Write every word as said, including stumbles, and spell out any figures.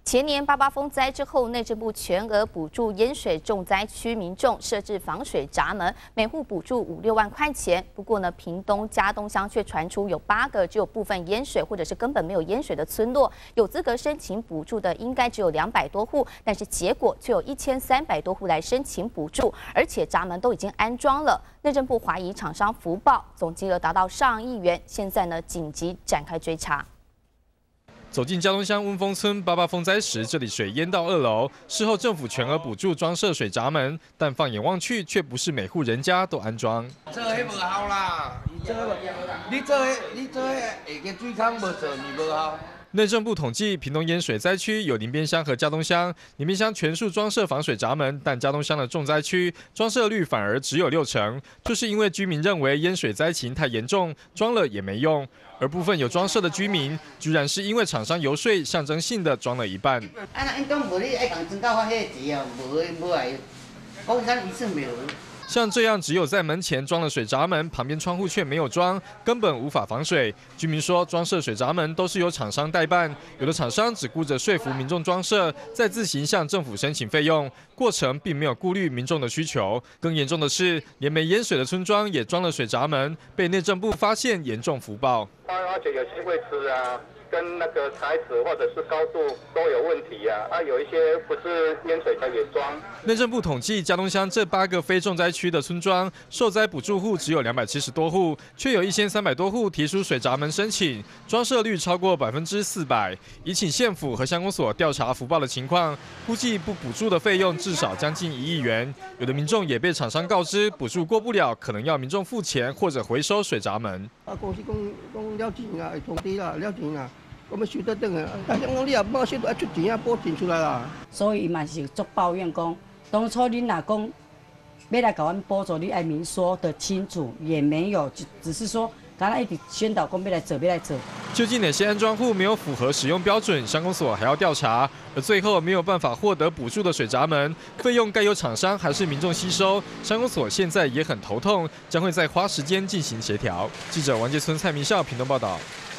前年八八风灾之后，内政部全额补助淹水重灾区民众设置防水闸门，每户补助五六万块钱。不过呢，屏东佳东乡却传出有八个只有部分淹水或者是根本没有淹水的村落，有资格申请补助的应该只有两百多户，但是结果却有一千三百多户来申请补助，而且闸门都已经安装了。内政部怀疑厂商福报，总金额达到上亿元，现在呢紧急展开追查。 走进佳东乡温峰村八八风灾时，这里水淹到二楼。事后政府全额补助装设水闸门，但放眼望去，却不是每户人家都安装。 做迄无效啦，做你做迄你做迄下个水坑无做，咪无效。 内政部统计，屏东淹水灾区有林边乡和佳东乡，林边乡全数装设防水闸门，但佳东乡的重灾区装设率反而只有六成，就是因为居民认为淹水灾情太严重，装了也没用。而部分有装设的居民，居然是因为厂商游说，象征性的装了一半。 啊，那因讲无你爱共增加发迄个钱哦，无无来，讲咱一次没有。 像这样，只有在门前装了水闸门，旁边窗户却没有装，根本无法防水。居民说，装设水闸门都是由厂商代办，有的厂商只顾着说服民众装设，再自行向政府申请费用，过程并没有顾虑民众的需求。更严重的是，连没淹水的村庄也装了水闸门，被内政部发现，严重福报。 而且有些位置啊。 跟那个材质或者是高度都有问题呀、啊，啊，有一些不是淹水才给装。 内政部统计，佳东乡这八个非重灾区的村庄，受灾补助户只有两百七十多户，却有一千三百多户提出水闸门申请，装设率超过百分之四百。已请县府和乡公所调查福报的情况，估计不补助的费用至少将近一亿元。有的民众也被厂商告知，补助过不了，可能要民众付钱或者回收水闸门。 啊，公司讲讲了钱啊，会通知啦，了钱啦。 我们收得等啊，但是讲你也冇收得出钱啊，补钱出来啦。 所以伊嘛是做抱怨讲，当初恁若讲要来甲阮补助，你爱明说得清楚，也没有，只是说刚才一直宣导讲要来做，要来做。 究竟哪些安装户没有符合使用标准，乡公所还要调查。而最后没有办法获得补助的水闸门，费用该由厂商还是民众吸收？乡公所现在也很头痛，将会再花时间进行协调。记者王杰村蔡明孝屏东报道。